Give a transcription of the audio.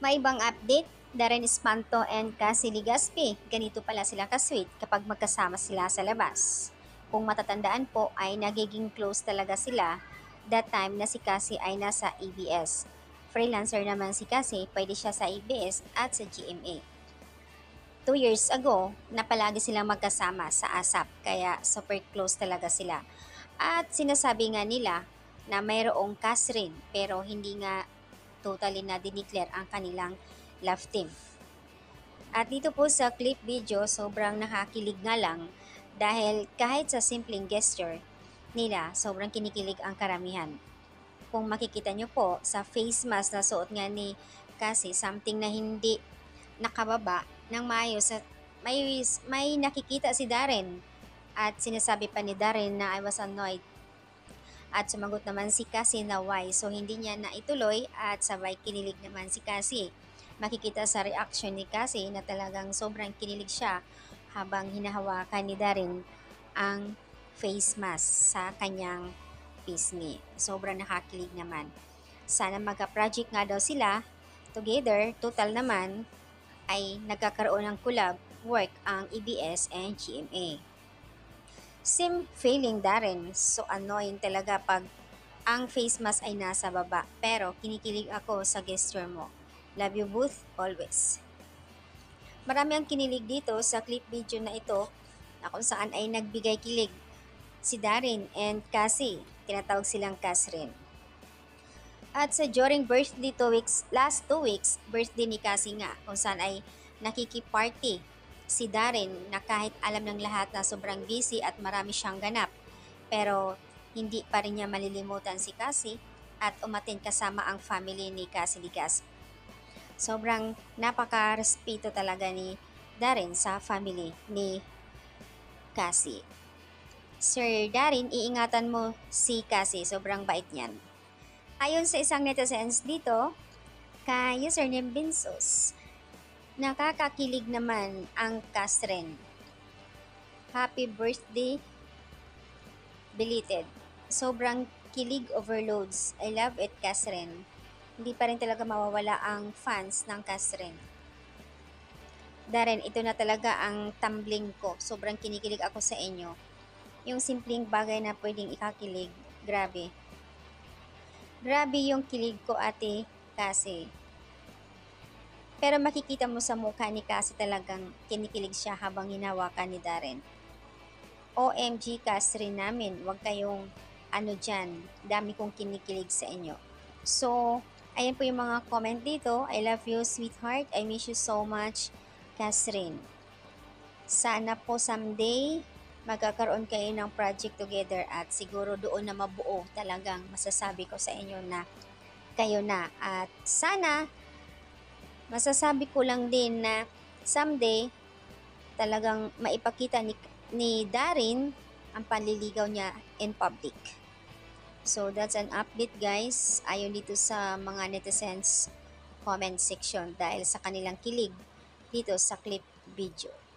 May ibang update, Darren Espanto and Cassie Legaspi. Ganito pala sila ka-sweet kapag magkasama sila sa labas. Kung matatandaan po ay nagiging close talaga sila that time na si Cassie ay nasa ABS. Freelancer naman si Cassie, pwede siya sa ABS at sa GMA. 2 years ago, na palagi silang magkasama sa ASAP, kaya super close talaga sila. At sinasabi nga nila na mayroong cast rin, pero hindi nga totally na dineclare ang kanilang love team. At dito po sa clip video, sobrang nakakilig nga lang dahil kahit sa simpleng gesture nila, sobrang kinikilig ang karamihan. Kung makikita nyo po sa face mask na suot nga ni Cassie, something na hindi nakababa ng maayos at may nakikita si Darren at sinasabi pa ni Darren na I was annoyed. At sumagot naman si Cassie na why, so hindi niya na ituloy at sabay kinilig naman si Cassie. Makikita sa reaction ni Cassie na talagang sobrang kinilig siya habang hinahawakan ni Darren ang face mask sa kanyang pisngi. Sobrang nakakilig naman. Sana magka-project nga daw sila together. Total naman ay nagkakaroon ng collab work ang EBS and GMA. Same feeling Darren, so annoying talaga pag ang face mask ay nasa baba, pero kinikilig ako sa gesture mo. Love you both, always. Marami ang kinilig dito sa clip video na ito na kung saan ay nagbigay kilig si Darren and Cassie, tinatawag silang Cass rin. At sa during birthday last 2 weeks, birthday ni Cassie nga, kung saan ay nakikiparty si Darren na kahit alam ng lahat na sobrang busy at marami siyang ganap. Pero hindi pa rin niya malilimutan si Cassie at umatin kasama ang family ni Cassie Legaspi. Sobrang napaka-respeto talaga ni Darren sa family ni Cassie. Sir Darren, iingatan mo si Cassie, sobrang bait niyan. Ayon sa isang netizens dito, kay username Binsos, nakakakilig naman ang Castren. Happy birthday, belated. Sobrang kilig overloads. I love it, Castren. Hindi pa rin talaga mawawala ang fans ng Castren. Darren, ito na talaga ang tumbling ko. Sobrang kinikilig ako sa inyo. Yung simpleng bagay na pwedeng ikakilig, grabe. Grabe yung kilig ko, ate Cassie. Pero makikita mo sa mukha ni Cassie talagang kinikilig siya habang hinawakan ni Darren. OMG Cassie rin namin, wag kayong ano dyan, dami kong kinikilig sa inyo. So, ayan po yung mga comment dito. I love you, sweetheart. I miss you so much, Cassie. Sana po someday magkakaroon kayo ng project together at siguro doon na mabuo talagang masasabi ko sa inyo na kayo na. At sana masasabi ko lang din na someday talagang maipakita ni Darren ang panliligaw niya in public. So that's an update guys, ayon dito sa mga netizens comment section dahil sa kanilang kilig dito sa clip video.